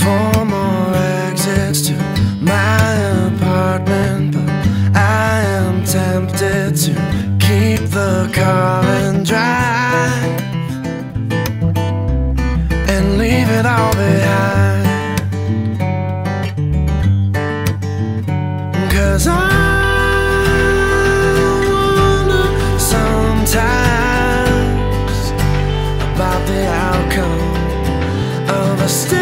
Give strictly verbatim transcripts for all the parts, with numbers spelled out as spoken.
four more exits to my apartment, but I am tempted to keep the car and drive and leave it all behind. 'Cause I wonder sometimes about the outcome of a still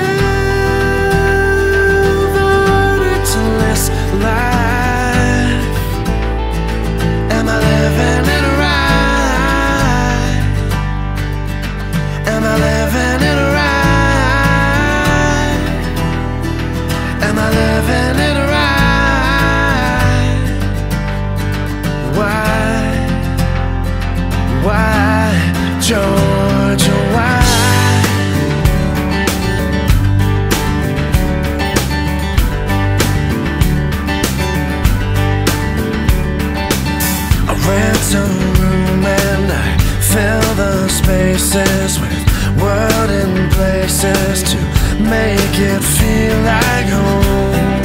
verdictless life. Am I living it right? Am I living it right? Am I living it right? Why? Why, Georgia, why? Rent a room and I fill the spaces with word and places to make it feel like home.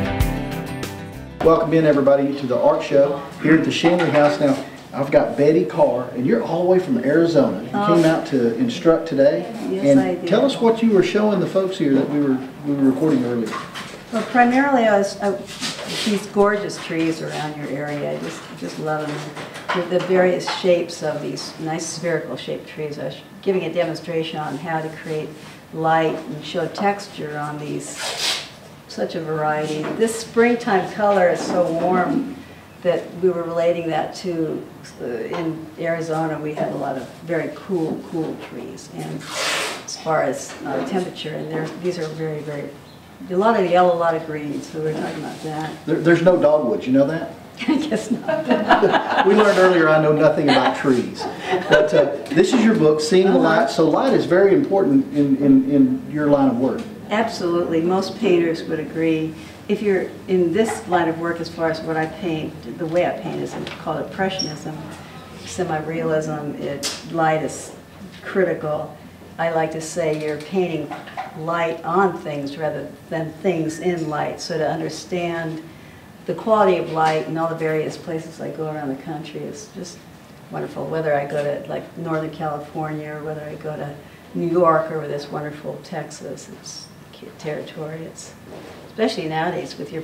Welcome in, everybody, to the art show here at the Shanley House. Now, I've got Betty Carr, and you're all the way from Arizona. You oh. came out to instruct today. Yes, and I did. Tell us what you were showing the folks here that we were we were recording earlier. Well, primarily, I was I, these gorgeous trees around your area. I just just love them. The, the various shapes of these nice spherical shaped trees. I was giving a demonstration on how to create light and show texture on these. Such a variety. This springtime color is so warm that we were relating that to uh, in Arizona. We have a lot of very cool, cool trees, and as far as uh, temperature, and there, these are very, very. A lot of yellow, a lot of green, so we're talking about that. There, there's no dogwoods, you know that? I guess not. We learned earlier I know nothing about trees. But uh, this is your book, Seeing the Light. So light is very important in, in, in your line of work. Absolutely. Most painters would agree. If you're in this line of work, as far as what I paint, the way I paint is called impressionism, semi-realism. It, light is critical. I like to say you're painting light on things rather than things in light. So to understand the quality of light in all the various places I go around the country is just wonderful. Whether I go to like Northern California or whether I go to New York or this wonderful Texas, it's territory. It's especially nowadays with your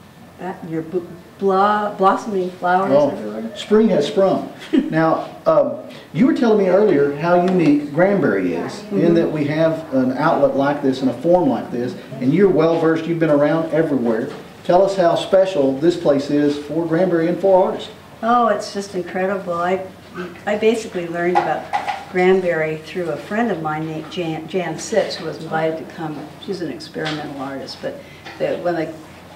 your blah, blossoming flowers oh, everywhere. Spring has sprung. Now, um, you were telling me earlier how unique Granbury is, mm-hmm. in that we have an outlet like this and a form like this, and you're well versed. You've been around everywhere. Tell us how special this place is for Granbury and for artists. Oh, it's just incredible. I I basically learned about Granbury through a friend of mine named Jan, Jan Sitz, who was invited to come. She's an experimental artist, but the, when the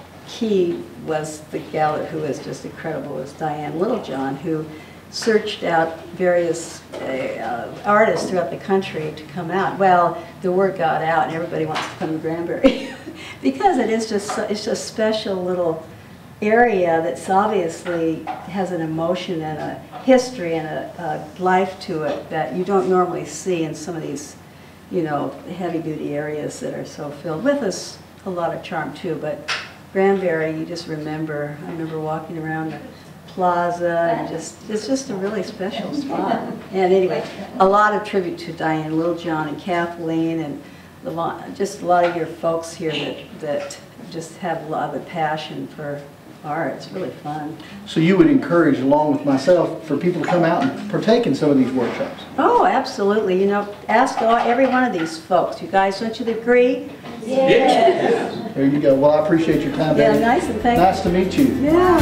key was the gal who was just incredible was Diane Littlejohn, who searched out various uh, artists throughout the country to come out. Well, the word got out, and everybody wants to come to Granbury because it is just it's just special little area that's obviously has an emotion and a history and a, a life to it that you don't normally see in some of these, you know, heavy-duty areas that are so filled with us a lot of charm too. But Granbury, you just remember. I remember walking around the plaza and just it's just a really special spot. And anyway, a lot of tribute to Diane Littlejohn and Kathleen and the lot, just a lot of your folks here that that just have a lot of passion for art. It's really fun. So you would encourage, along with myself, for people to come out and partake in some of these workshops? Oh, absolutely. You know, ask all, every one of these folks. You guys, don't you agree? Yeah. Yes. There you go. Well, I appreciate your time, Yeah, Betty. nice and thank Nice to meet you. Yeah.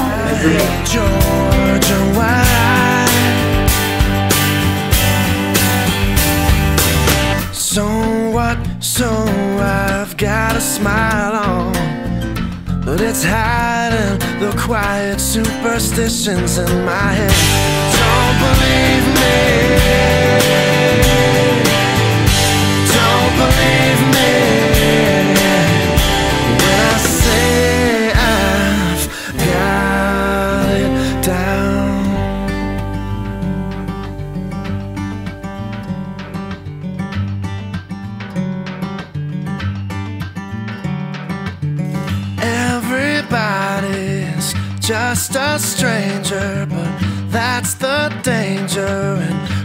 Georgia, why? So what? So I've got a smile on, but it's hiding the quiet superstitions in my head. Don't believe me. Don't believe me when I say I've got it down. just a stranger, but that's the danger in